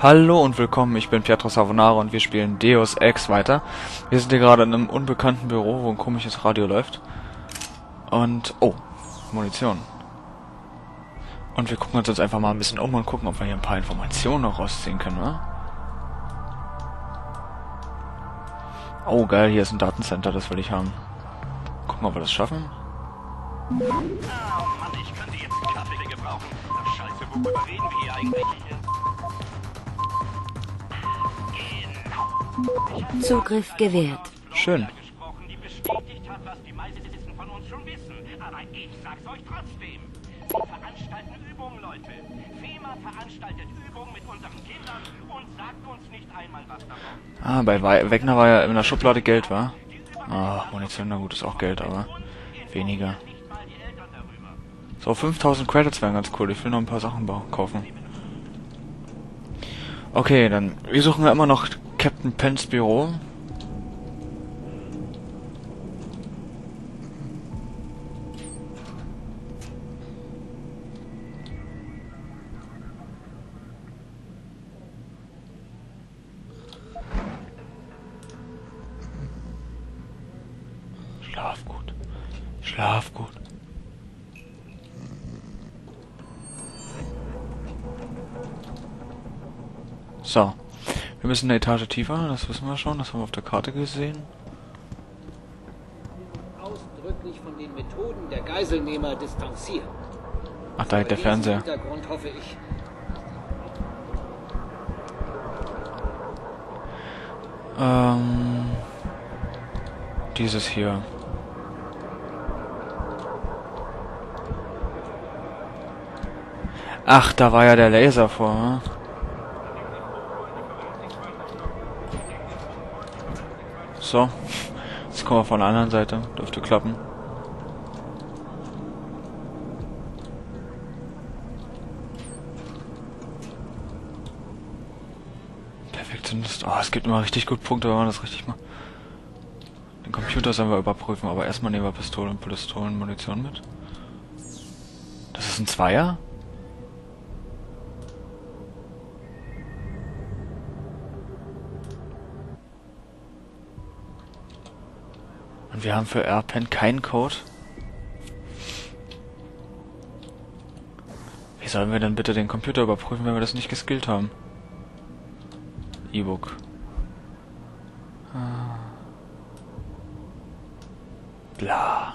Hallo und willkommen, ich bin Pietro Savonara und wir spielen Deus Ex weiter. Wir sind hier gerade in einem unbekannten Büro, wo ein komisches Radio läuft. Und, oh, Munition. Und wir gucken uns jetzt einfach mal ein bisschen um und gucken, ob wir hier ein paar Informationen noch rausziehen können, ne? Oh geil, hier ist ein Datencenter, das will ich haben. Gucken, ob wir das schaffen. Oh Mann, ich könnte jetzt einen Kaffee gebrauchen. Ach, Scheiße, worüber reden wir hier eigentlich? Zugriff gewährt. Schön. Gesprochen, die bestätigt hat, was die meisten von uns schon wissen. Aber ich sag's euch trotzdem. Wir veranstalten Übungen, Leute. FEMA veranstaltet Übungen mit unseren Kindern und sagt uns nicht einmal was davon. Ah, bei Wegner war ja in der Schublade Geld, wa? Ah, Munition, na gut, ist auch Geld, aber weniger. So, 5000 Credits wären ganz cool. Ich will noch ein paar Sachen kaufen. Okay, dann, wir suchen ja immer noch Captain Pence Büro. Schlaf gut. Schlaf gut. So. Wir müssen eine Etage tiefer, das wissen wir schon, das haben wir auf der Karte gesehen. Ausdrücklich von den Methoden der Geiselnehmer distanzieren. Ach, da liegt der Fernseher. Hintergrund hoffe ich. Dieses hier. Ach, da war ja der Laser vor, ne? So, jetzt kommen wir von der anderen Seite. Dürfte klappen. Perfektionist. Oh, es gibt immer richtig gut Punkte, wenn man das richtig macht. Den Computer sollen wir überprüfen, aber erstmal nehmen wir Pistolen und Pistolenmunition mit. Das ist ein Zweier? Und wir haben für R-Pen keinen Code. Wie sollen wir denn bitte den Computer überprüfen, wenn wir das nicht geskillt haben? E-Book. Bla.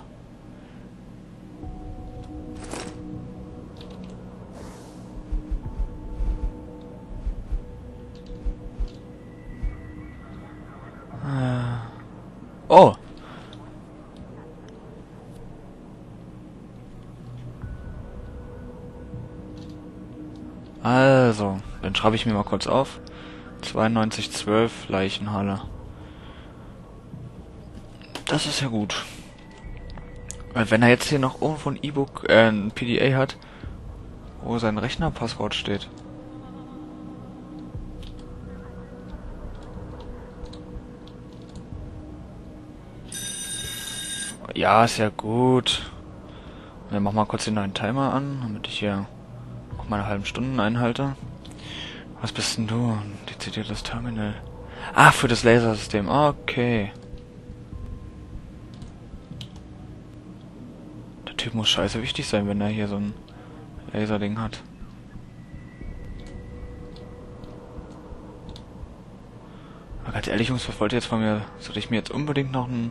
Oh! Also, dann schreibe ich mir mal kurz auf. 9212 Leichenhalle. Das ist ja gut. Weil wenn er jetzt hier noch irgendwo ein E-Book, ein PDA hat, wo sein Rechnerpasswort steht. Ja, ist ja gut. Wir machen mal kurz den neuen Timer an, damit ich hier auch meine halben Stunden einhalte. Was bist denn du? Dezidiertes Terminal. Ah, für das Lasersystem. Okay. Der Typ muss scheiße wichtig sein, wenn er hier so ein Laserding hat. Aber ganz ehrlich, Jungs, was wollt ihr jetzt von mir? Soll ich mir jetzt unbedingt noch ein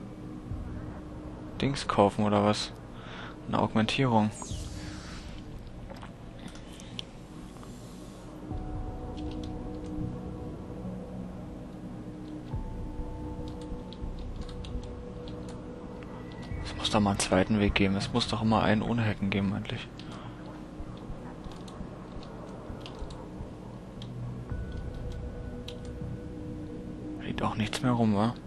Dings kaufen oder was? Eine Augmentierung. Es muss doch mal einen zweiten Weg geben. Es muss doch immer einen ohne Hacken geben, eigentlich. Liegt auch nichts mehr rum, wa?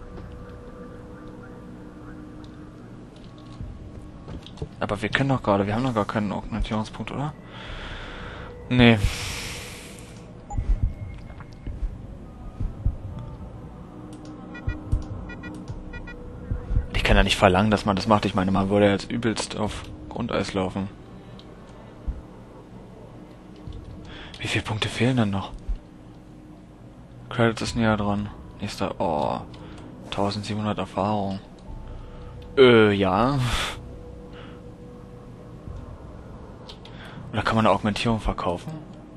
Aber wir können doch gerade, wir haben noch gar keinen Augmentierungspunkt, oder? Nee. Ich kann ja nicht verlangen, dass man das macht. Ich meine, man würde jetzt übelst auf Grundeis laufen. Wie viele Punkte fehlen denn noch? Credits ist näher dran. Nächster, oh, 1700 Erfahrung. Ja. Oder kann man eine Augmentierung verkaufen?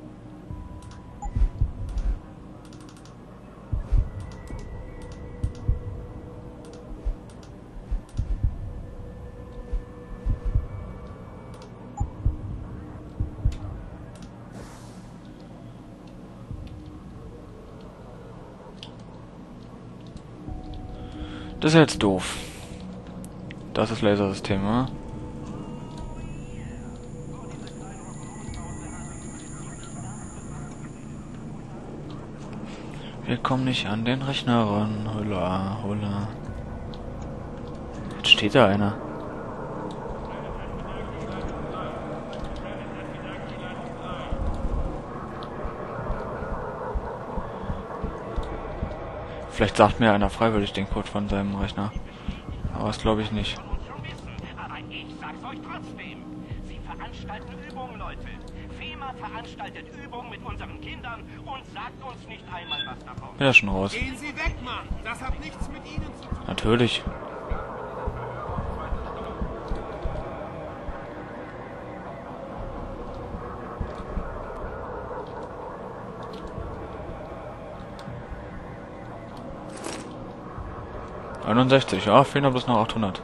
Das ist ja jetzt doof. Das ist Lasersystem, ne? Wir kommen nicht an den Rechner ran. Holla, holla. Jetzt steht da einer. Vielleicht sagt mir einer freiwillig den Code von seinem Rechner. Aber das glaube ich nicht. Aber ich sag's euch trotzdem. Sie veranstalten Übungen, Leute. FEMA veranstaltet Übungen mit unseren Kindern und sagt uns nicht einmal was davon. Bin ja schon raus. Gehen Sie weg, Mann! Das hat nichts mit Ihnen zu tun. Natürlich. Ja, fehlen aber bloß noch 800.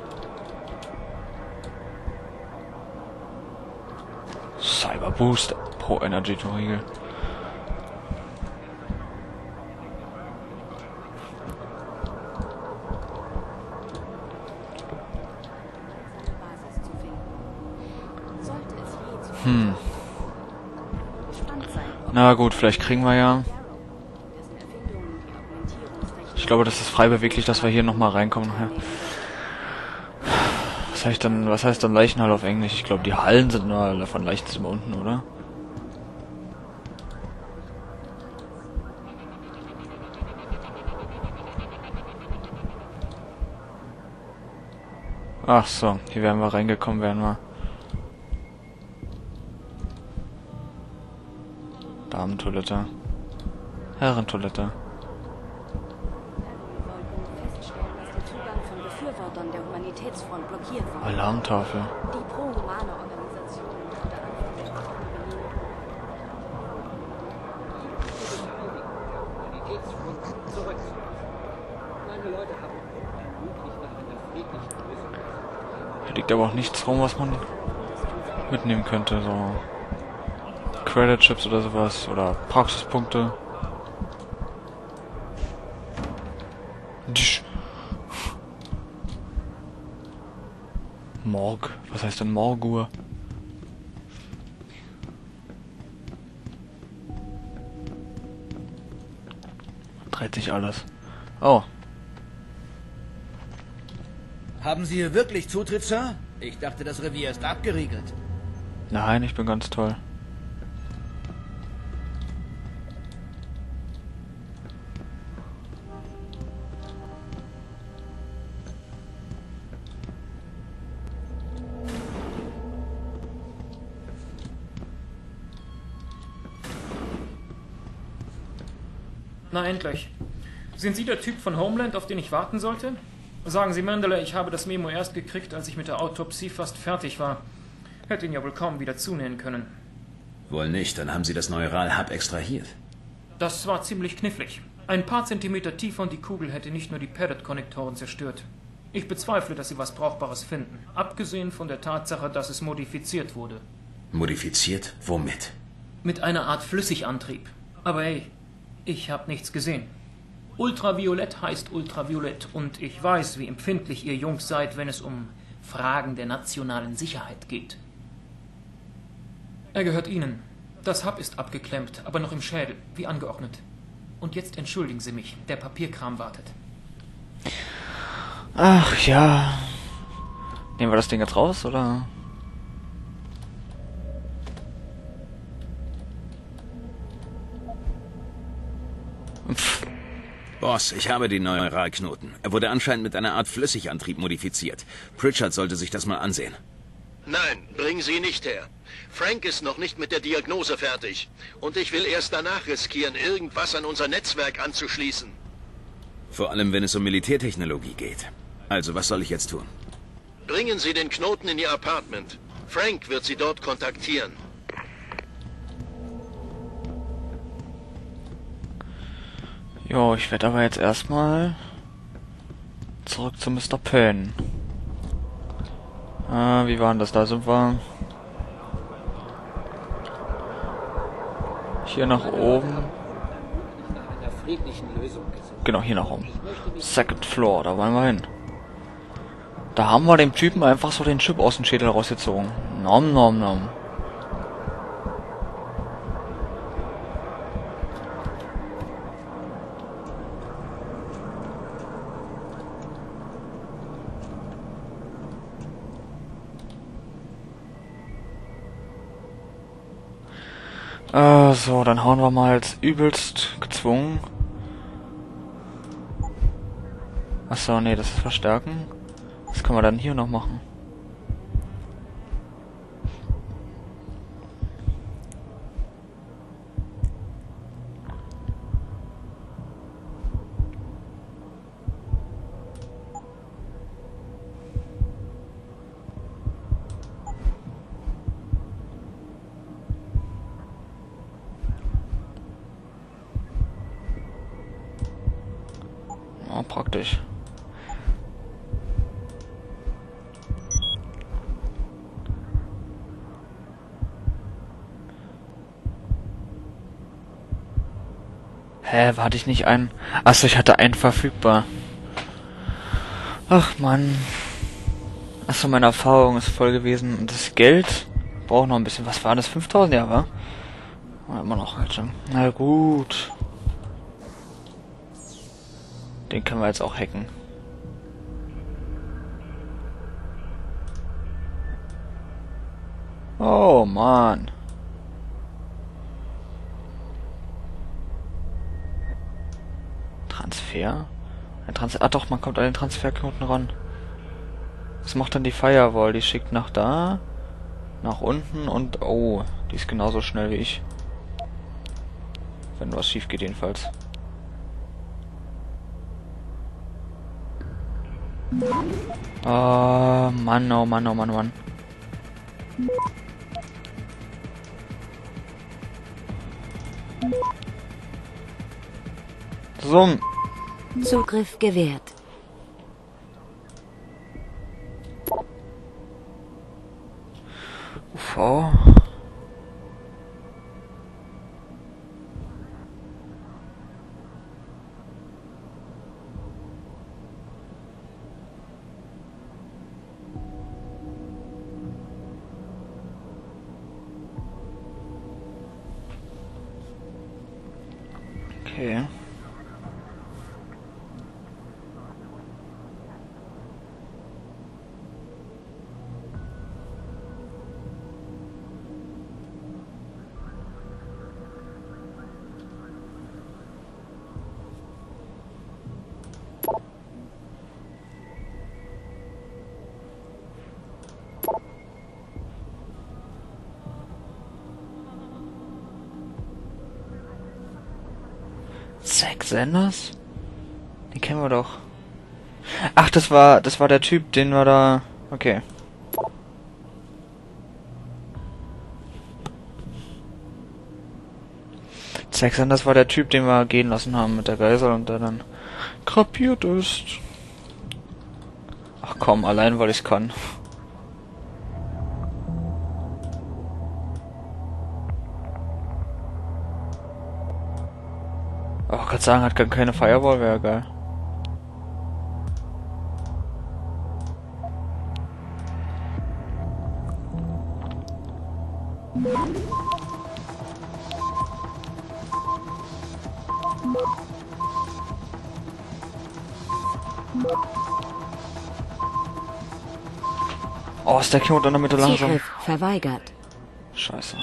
Cyber Boost Pro Energy to Riegel. Na gut, vielleicht kriegen wir ja. Ich glaube, das ist frei beweglich, dass wir hier nochmal reinkommen. Was heißt dann Leichenhalle auf Englisch? Ich glaube, die Hallen sind nur davon Leichenzimmer unten, oder? Ach so, hier wären wir reingekommen, wären wir. Damentoilette. Herrentoilette. Der Humanitätsfront blockiert worden. Alarmtafel. Die pro-humane Organisation unter Anführung der Humanitätsfront zurückzuweisen. Meine Leute haben unmöglich nach einer friedlichen Lösung. Hier liegt aber auch nichts rum, was man mitnehmen könnte. So Credit Chips oder sowas. Oder Praxispunkte. Morg. Was heißt denn Morgur? Dreht sich alles. Oh. Haben Sie hier wirklich Zutritt, Sir? Ich dachte, das Revier ist abgeriegelt. Nein, ich bin ganz toll. Na endlich. Sind Sie der Typ von Homeland, auf den ich warten sollte? Sagen Sie, Mandela, ich habe das Memo erst gekriegt, als ich mit der Autopsie fast fertig war. Hätte ihn ja wohl kaum wieder zunähen können. Wohl nicht, dann haben Sie das Neural-Hub extrahiert. Das war ziemlich knifflig. Ein paar Zentimeter tiefer und die Kugel hätte nicht nur die Padded-Konnektoren zerstört. Ich bezweifle, dass Sie was Brauchbares finden. Abgesehen von der Tatsache, dass es modifiziert wurde. Modifiziert? Womit? Mit einer Art Flüssigantrieb. Aber hey, ich habe nichts gesehen. Ultraviolett heißt Ultraviolett und ich weiß, wie empfindlich ihr Jungs seid, wenn es um Fragen der nationalen Sicherheit geht. Er gehört Ihnen. Das Hub ist abgeklemmt, aber noch im Schädel, wie angeordnet. Und jetzt entschuldigen Sie mich, der Papierkram wartet. Ach ja. Nehmen wir das Ding jetzt raus, oder? Boss, ich habe den Neuralknoten. Er wurde anscheinend mit einer Art Flüssigantrieb modifiziert. Pritchard sollte sich das mal ansehen. Nein, bring sie nicht her. Frank ist noch nicht mit der Diagnose fertig. Und ich will erst danach riskieren, irgendwas an unser Netzwerk anzuschließen. Vor allem, wenn es um Militärtechnologie geht. Also, was soll ich jetzt tun? Bringen Sie den Knoten in Ihr Apartment. Frank wird Sie dort kontaktieren. Jo, ich werde aber jetzt erstmal zurück zu Mr. Penn. Wie war denn das? Da sind wir hier nach oben. Nach einer friedlichen Lösung gesucht. Genau, hier nach oben. Second Floor, da wollen wir hin. Da haben wir dem Typen einfach so den Chip aus dem Schädel rausgezogen. Nom nom nom. So, dann hauen wir mal als übelst gezwungen. Achso, nee, das ist verstärken. Was können wir dann hier noch machen? Oh, praktisch. Hä, hatte ich nicht einen? Achso, ich hatte einen verfügbar. Ach Mann. Achso, meine Erfahrung ist voll gewesen. Und das Geld braucht noch ein bisschen. Was war das? 5000? Ja, wa? Immer noch halt schon. Na gut. Den können wir jetzt auch hacken. Oh Mann. Transfer? Ah doch, man kommt an den Transferknoten ran. Was macht dann die Firewall? Die schickt nach da, nach unten und... Oh, die ist genauso schnell wie ich. Wenn was schief geht jedenfalls. Oh Mann, oh Mann, oh Mann, oh Mann. So. Zugriff gewährt. UV. Okay. Zack Sanders? Den kennen wir doch. Ach, das war der Typ, den wir da... Okay. Zack Sanders war der Typ, den wir gehen lassen haben mit der Geisel und der dann krepiert ist. Ach komm, allein weil ich's kann. Oh, ich kann sagen, hat gar keine Firewall, wäre geil. Oh, ist der Knoten in der Mitte langsam. Zugriff verweigert. Scheiße.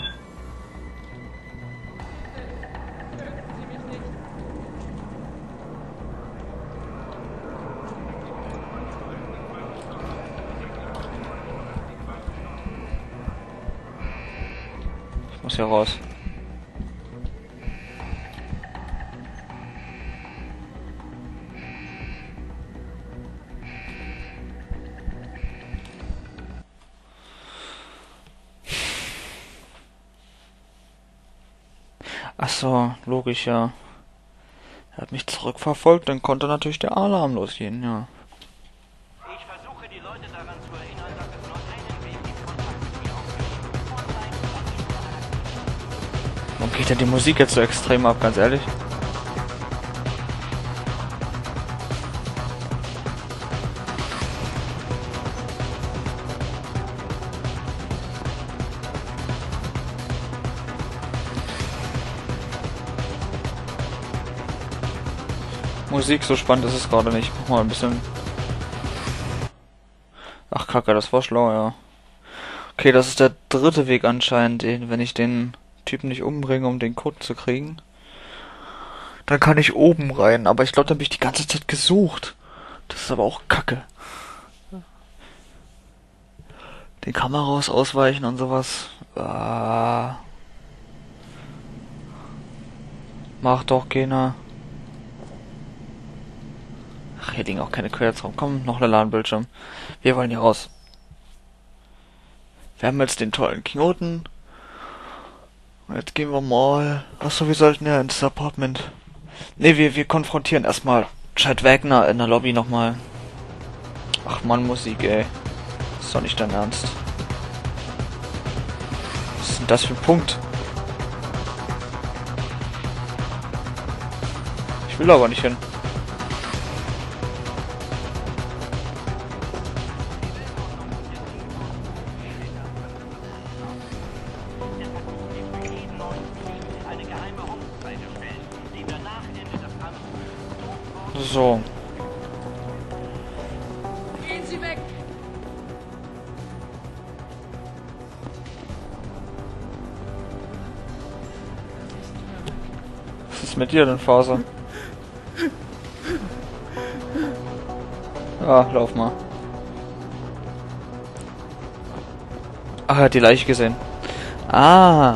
wieder raus. Ach so, logisch, ja. Er hat mich zurückverfolgt, dann konnte natürlich der Alarm losgehen, ja. Ich versuche die Leute daran zu erinnern, dass es nur einen Weg gibt, Kontakt mit mir aufzunehmen. Warum geht denn die Musik jetzt so extrem ab, ganz ehrlich? Musik, so spannend ist es gerade nicht. Mach mal ein bisschen. Ach Kacke, das war schlau, ja. Okay, das ist der dritte Weg anscheinend, wenn ich den Typen nicht umbringe, um den Code zu kriegen. Dann kann ich oben rein, aber ich glaube, da habe ich die ganze Zeit gesucht. Das ist aber auch Kacke. Den Kameras ausweichen und sowas. Macht doch keiner. Ach, hier liegen auch keine Querts rum. Komm, noch ein LAN-Bildschirm. Wir wollen hier raus. Wir haben jetzt den tollen Knoten. Und jetzt gehen wir mal... Achso, wir sollten ja ins Apartment. Ne, wir konfrontieren erstmal Chad Wagner in der Lobby nochmal. Ach man, Musik, ey. Das ist doch nicht dein Ernst. Was ist denn das für ein Punkt? Ich will aber nicht hin. So. Gehen Sie weg! Was ist mit dir denn, Phase? Ja, lauf mal. Ach, er hat die Leiche gesehen. Ah.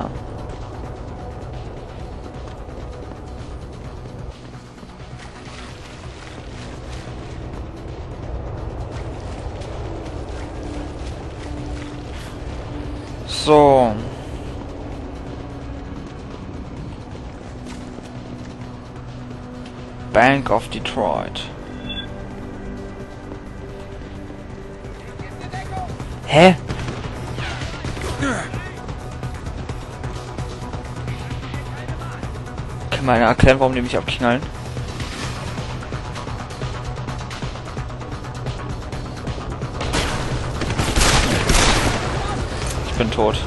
So. Bank of Detroit. Hä? Kann man erklären, warum die mich abknallen? Ich bin tot.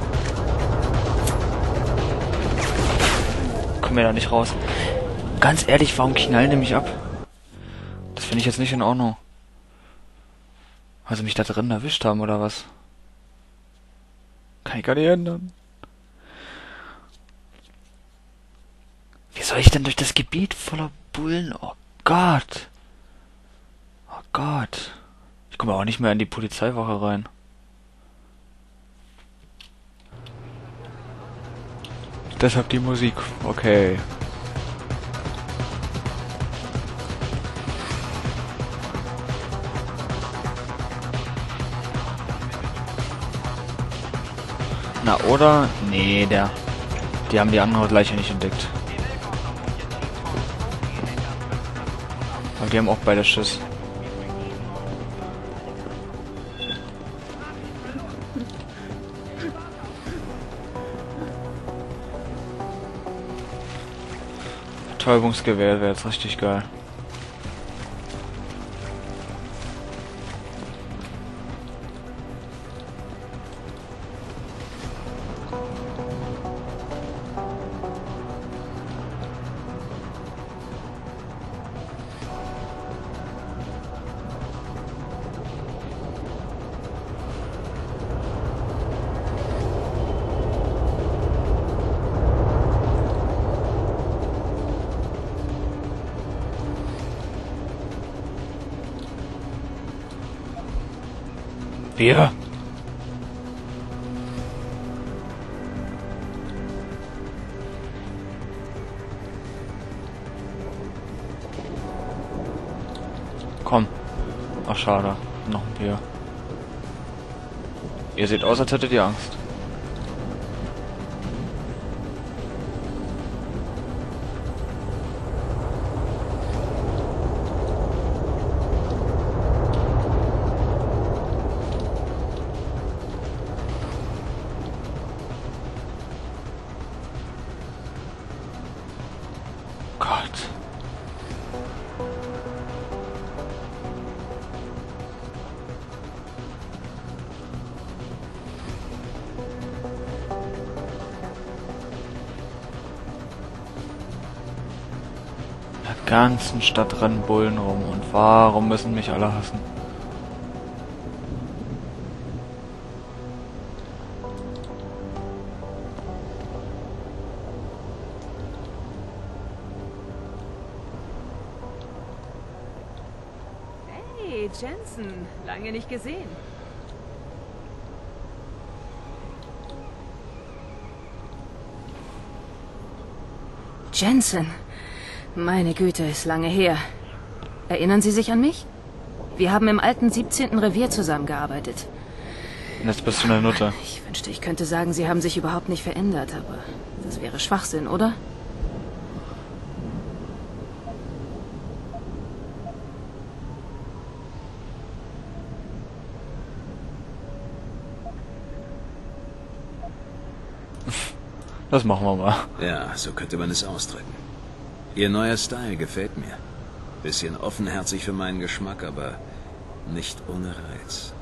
Komm mir da nicht raus. Ganz ehrlich, warum knallen die mich ab? Das finde ich jetzt nicht in Ordnung. Also mich da drin erwischt haben, oder was? Kann ich gar nicht ändern. Wie soll ich denn durch das Gebiet voller Bullen? Oh Gott. Oh Gott. Ich komme auch nicht mehr in die Polizeiwache rein. Deshalb die Musik. Okay. Na, oder? Nee, die haben die andere Leiche nicht entdeckt. Aber die haben auch beide Schiss. Betäubungsgewehr wäre jetzt richtig geil. Wir? Komm. Ach, schade. Noch ein Bier. Ihr seht aus, als hättet ihr Angst. Gott. In der ganzen Stadt rennen Bullen rum. Und warum müssen mich alle hassen? Hey, Jensen. Lange nicht gesehen. Jensen. Meine Güte, ist lange her. Erinnern Sie sich an mich? Wir haben im alten 17. Revier zusammengearbeitet. Und jetzt bist du eine Nutte. Ich wünschte, ich könnte sagen, Sie haben sich überhaupt nicht verändert, aber das wäre Schwachsinn, oder? Das machen wir mal. Ja, so könnte man es ausdrücken. Ihr neuer Style gefällt mir. Bisschen offenherzig für meinen Geschmack, aber nicht ohne Reiz.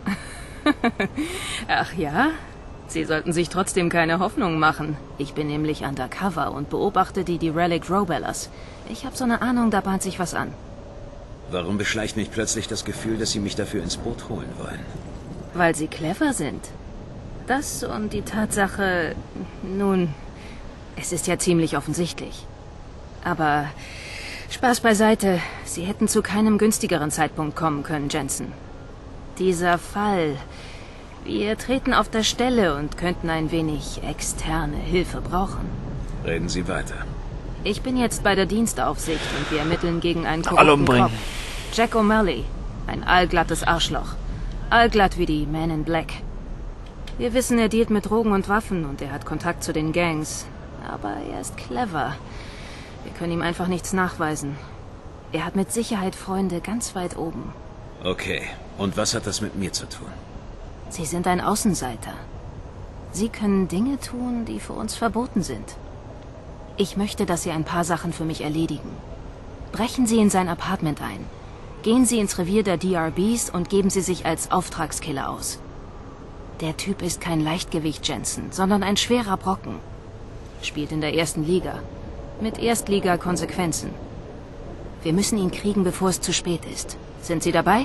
Ach ja? Sie sollten sich trotzdem keine Hoffnung machen. Ich bin nämlich undercover und beobachte die Relic Robellers. Ich habe so eine Ahnung, da bahnt sich was an. Warum beschleicht mich plötzlich das Gefühl, dass Sie mich dafür ins Boot holen wollen? Weil Sie clever sind. Das und die Tatsache... Nun, es ist ja ziemlich offensichtlich. Aber Spaß beiseite, Sie hätten zu keinem günstigeren Zeitpunkt kommen können, Jensen. Dieser Fall... Wir treten auf der Stelle und könnten ein wenig externe Hilfe brauchen. Reden Sie weiter. Ich bin jetzt bei der Dienstaufsicht und wir ermitteln gegen einen Alle korrupten umbringen. Cop. Jack O'Malley. Ein allglattes Arschloch. Allglatt wie die Men in Black. Wir wissen, er dealt mit Drogen und Waffen und er hat Kontakt zu den Gangs. Aber er ist clever. Wir können ihm einfach nichts nachweisen. Er hat mit Sicherheit Freunde ganz weit oben. Okay, und was hat das mit mir zu tun? Sie sind ein Außenseiter. Sie können Dinge tun, die für uns verboten sind. Ich möchte, dass Sie ein paar Sachen für mich erledigen. Brechen Sie in sein Apartment ein. Gehen Sie ins Revier der DRBs und geben Sie sich als Auftragskiller aus. Der Typ ist kein Leichtgewicht, Jensen, sondern ein schwerer Brocken. Spielt in der ersten Liga. Mit Erstliga-Konsequenzen. Wir müssen ihn kriegen, bevor es zu spät ist. Sind Sie dabei?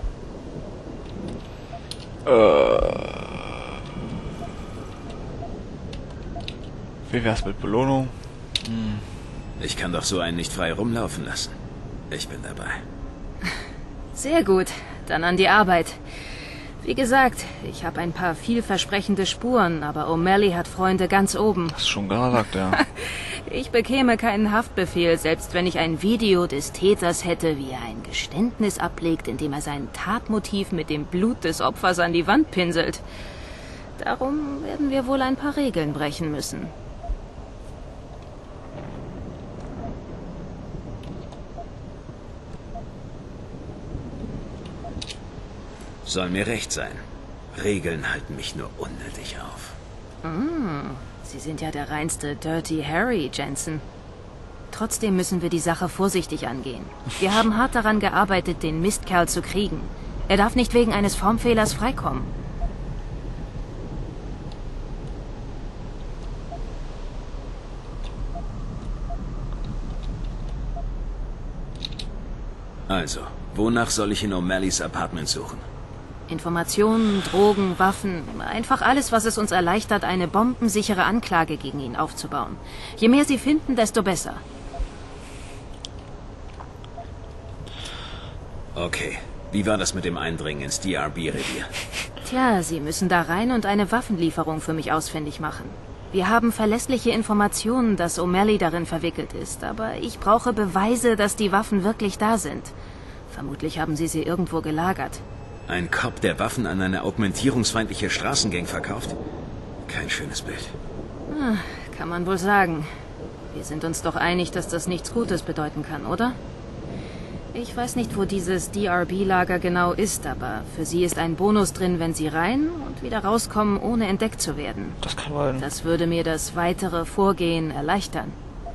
Wie wär's mit Belohnung? Ich kann doch so einen nicht frei rumlaufen lassen. Ich bin dabei. Sehr gut. Dann an die Arbeit. Wie gesagt, ich habe ein paar vielversprechende Spuren, aber O'Malley hat Freunde ganz oben. Hast du schon gesagt, ja. Ich bekäme keinen Haftbefehl, selbst wenn ich ein Video des Täters hätte, wie er ein Geständnis ablegt, indem er sein Tatmotiv mit dem Blut des Opfers an die Wand pinselt. Darum werden wir wohl ein paar Regeln brechen müssen. Soll mir recht sein. Regeln halten mich nur unnötig auf. Sie sind ja der reinste Dirty Harry, Jensen. Trotzdem müssen wir die Sache vorsichtig angehen. Wir haben hart daran gearbeitet, den Mistkerl zu kriegen. Er darf nicht wegen eines Formfehlers freikommen. Also, wonach soll ich in O'Malleys Apartment suchen? Informationen, Drogen, Waffen, einfach alles, was es uns erleichtert, eine bombensichere Anklage gegen ihn aufzubauen. Je mehr Sie finden, desto besser. Okay, wie war das mit dem Eindringen ins DRB-Revier? Tja, Sie müssen da rein und eine Waffenlieferung für mich ausfindig machen. Wir haben verlässliche Informationen, dass O'Malley darin verwickelt ist, aber ich brauche Beweise, dass die Waffen wirklich da sind. Vermutlich haben sie irgendwo gelagert. Ein Cop, der Waffen an eine augmentierungsfeindliche Straßengang verkauft? Kein schönes Bild. Kann man wohl sagen. Wir sind uns doch einig, dass das nichts Gutes bedeuten kann, oder? Ich weiß nicht, wo dieses DRB-Lager genau ist, aber für sie ist ein Bonus drin, wenn sie rein und wieder rauskommen, ohne entdeckt zu werden. Das kann man... Das würde mir das weitere Vorgehen erleichtern.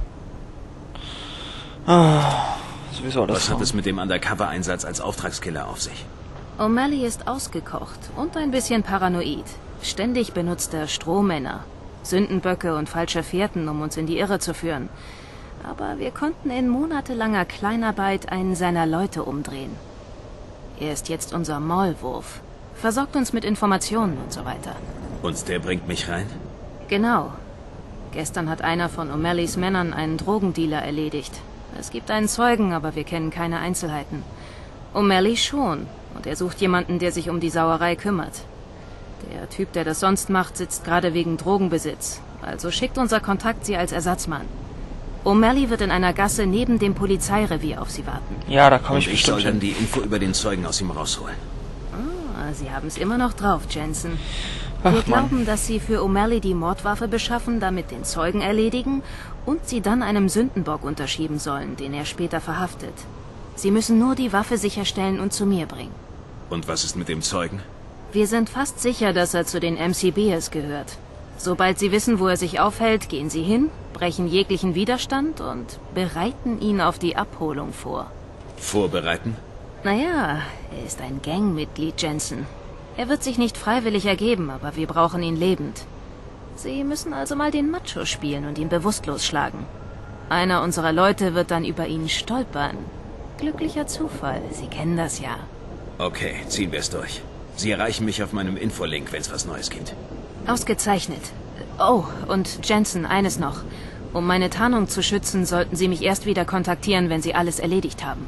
Sowieso alles. Was hat es mit dem Undercover-Einsatz als Auftragskiller auf sich? O'Malley ist ausgekocht und ein bisschen paranoid. Ständig benutzt er Strohmänner, Sündenböcke und falsche Fährten, um uns in die Irre zu führen. Aber wir konnten in monatelanger Kleinarbeit einen seiner Leute umdrehen. Er ist jetzt unser Maulwurf, versorgt uns mit Informationen und so weiter. Und der bringt mich rein? Genau. Gestern hat einer von O'Malleys Männern einen Drogendealer erledigt. Es gibt einen Zeugen, aber wir kennen keine Einzelheiten. O'Malley schon, und er sucht jemanden, der sich um die Sauerei kümmert. Der Typ, der das sonst macht, sitzt gerade wegen Drogenbesitz. Also schickt unser Kontakt sie als Ersatzmann. O'Malley wird in einer Gasse neben dem Polizeirevier auf sie warten. Ja, da komme Und ich ich bestimmt soll dann hin. die Info über den Zeugen aus ihm rausholen. Ah, Sie haben es immer noch drauf, Jensen. Ach, Wir Mann. glauben, dass Sie für O'Malley die Mordwaffe beschaffen, damit den Zeugen erledigen und sie dann einem Sündenbock unterschieben sollen, den er später verhaftet. Sie müssen nur die Waffe sicherstellen und zu mir bringen. Und was ist mit dem Zeugen? Wir sind fast sicher, dass er zu den MCBs gehört. Sobald Sie wissen, wo er sich aufhält, gehen Sie hin, brechen jeglichen Widerstand und bereiten ihn auf die Abholung vor. Vorbereiten? Naja, er ist ein Gangmitglied, Jensen. Er wird sich nicht freiwillig ergeben, aber wir brauchen ihn lebend. Sie müssen also mal den Macho spielen und ihn bewusstlos schlagen. Einer unserer Leute wird dann über ihn stolpern. Glücklicher Zufall, Sie kennen das ja. Okay, ziehen wir es durch. Sie erreichen mich auf meinem Infolink, wenn es was Neues gibt. Ausgezeichnet. Oh, und Jensen, eines noch. Um meine Tarnung zu schützen, sollten Sie mich erst wieder kontaktieren, wenn Sie alles erledigt haben.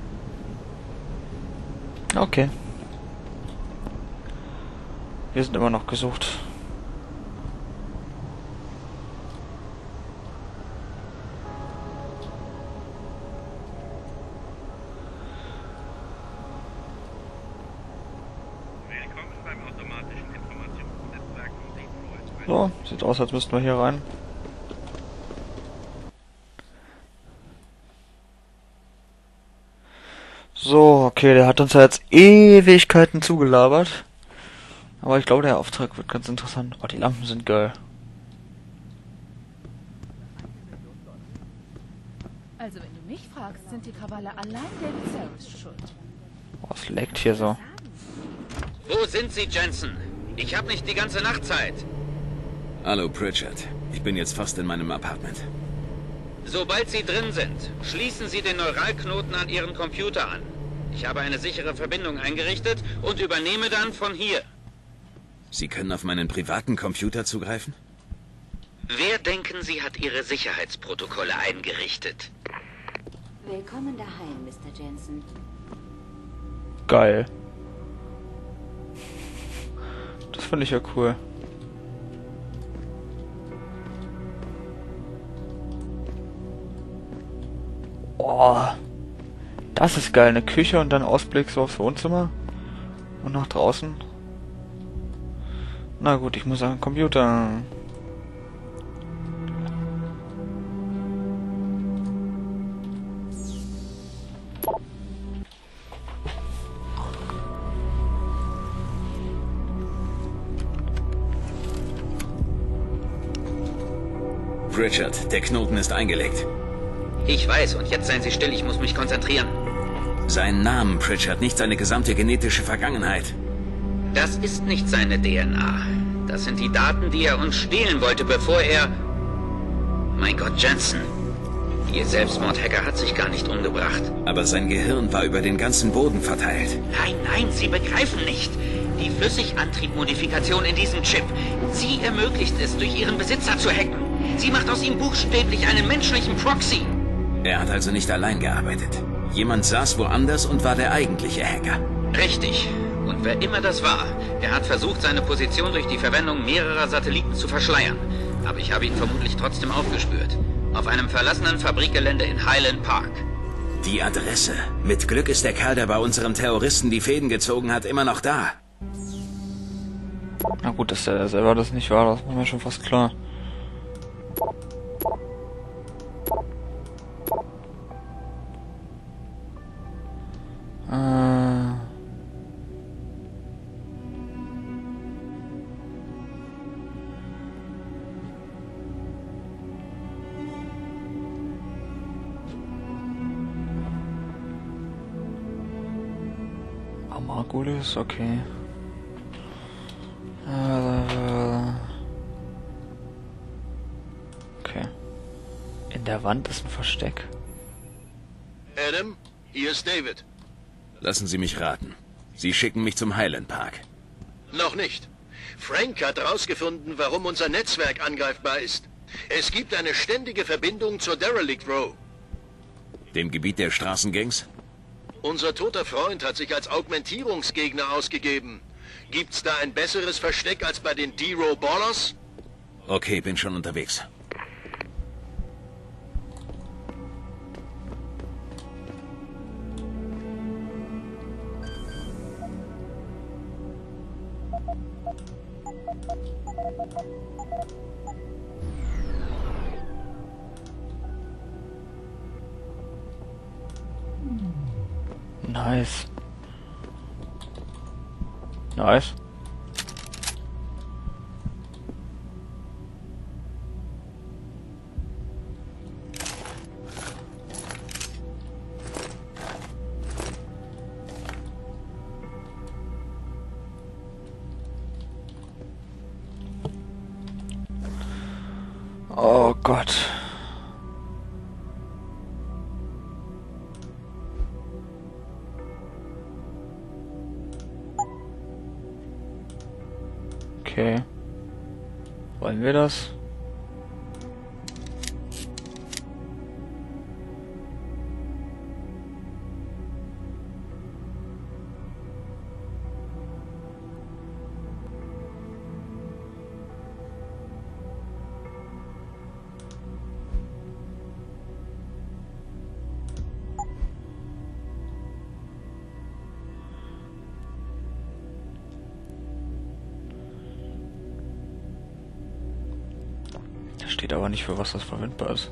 Okay. Wir sind immer noch gesucht. Willkommen beim automatischen Informationsnetzwerk von Detroit. So, sieht aus, als müssten wir hier rein. So, okay, der hat uns ja jetzt Ewigkeiten zugelabert. Aber ich glaube, der Auftrag wird ganz interessant. Oh, die Lampen sind geil. Also wenn du mich fragst, sind die Krawalle allein David Seris schuld. Oh, es leckt hier so. Wo sind Sie, Jensen? Ich habe nicht die ganze Nacht Zeit. Hallo, Pritchard. Ich bin jetzt fast in meinem Apartment. Sobald Sie drin sind, schließen Sie den Neuralknoten an Ihren Computer an. Ich habe eine sichere Verbindung eingerichtet und übernehme dann von hier. Sie können auf meinen privaten Computer zugreifen? Wer denken Sie hat Ihre Sicherheitsprotokolle eingerichtet? Willkommen daheim, Mr. Jensen. Geil. Das finde ich ja cool. Oh, das ist geil. Eine Küche und dann Ausblick so aufs Wohnzimmer und nach draußen. Na gut, ich muss an den Computer. Pritchard, der Knoten ist eingelegt. Ich weiß, und jetzt seien Sie still, ich muss mich konzentrieren. Seinen Namen, Pritchard, nicht seine gesamte genetische Vergangenheit. Das ist nicht seine DNA. Das sind die Daten, die er uns stehlen wollte, bevor er... Mein Gott, Jensen. Ihr Selbstmordhacker hat sich gar nicht umgebracht. Aber sein Gehirn war über den ganzen Boden verteilt. Nein, nein, Sie begreifen nicht. Die Flüssigantriebmodifikation in diesem Chip. Sie ermöglicht es, durch Ihren Besitzer zu hacken. Sie macht aus ihm buchstäblich einen menschlichen Proxy. Er hat also nicht allein gearbeitet. Jemand saß woanders und war der eigentliche Hacker. Richtig. Und wer immer das war, er hat versucht, seine Position durch die Verwendung mehrerer Satelliten zu verschleiern. Aber ich habe ihn vermutlich trotzdem aufgespürt. Auf einem verlassenen Fabrikgelände in Highland Park. Die Adresse. Mit Glück ist der Kerl, der bei unserem Terroristen die Fäden gezogen hat, immer noch da. Na gut, dass der selber das nicht war, das war mir schon fast klar. Margulis, okay. Okay. In der Wand ist ein Versteck. Adam, hier ist David. Lassen Sie mich raten. Sie schicken mich zum Highland Park. Noch nicht. Frank hat herausgefunden, warum unser Netzwerk angreifbar ist. Es gibt eine ständige Verbindung zur Derelict Row. Dem Gebiet der Straßengangs? Unser toter Freund hat sich als Augmentierungsgegner ausgegeben. Gibt's da ein besseres Versteck als bei den D-Row Ballers? Okay, bin schon unterwegs. Nice. Nice. Oh Gott. Okay. Wollen wir das? Steht aber nicht, für was das verwendbar ist.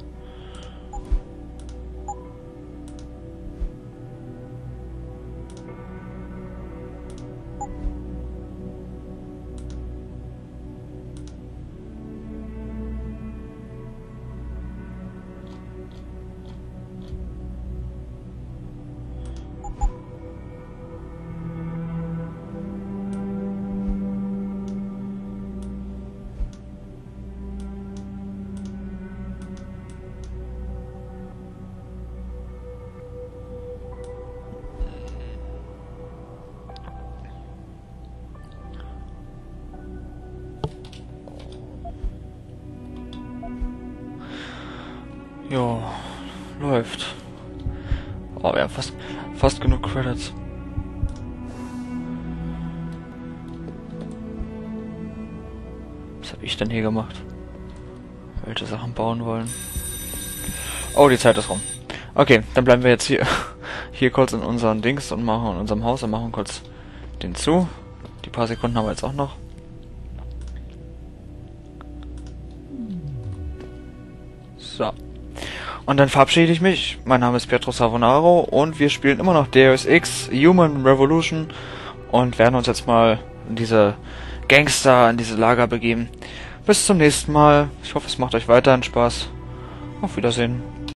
Jo, läuft. Oh, wir haben fast genug Credits. Was habe ich denn hier gemacht? Welche Sachen bauen wollen? Oh, die Zeit ist rum. Okay, dann bleiben wir jetzt hier kurz in unseren Dings und machen in unserem Haus und machen kurz den zu. Die paar Sekunden haben wir jetzt auch noch. So. Und dann verabschiede ich mich. Mein Name ist Pietro Savonaro und wir spielen immer noch Deus Ex Human Revolution und werden uns jetzt mal in diese Gangster, in diese Lager begeben. Bis zum nächsten Mal. Ich hoffe, es macht euch weiterhin Spaß. Auf Wiedersehen.